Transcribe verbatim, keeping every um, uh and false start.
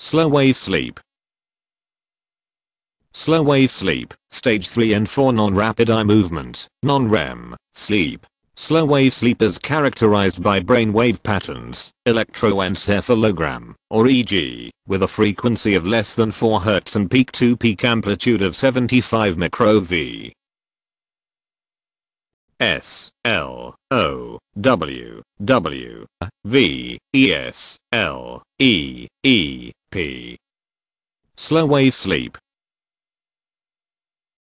Slow wave sleep. Slow wave sleep, stage three and four non-rapid eye movement, non-REM, sleep. Slow wave sleep is characterized by brainwave patterns, electroencephalogram, or E E G, with a frequency of less than four hertz and peak-to-peak amplitude of seventy-five microV. S L O W W V E S L E E P. Slow wave sleep,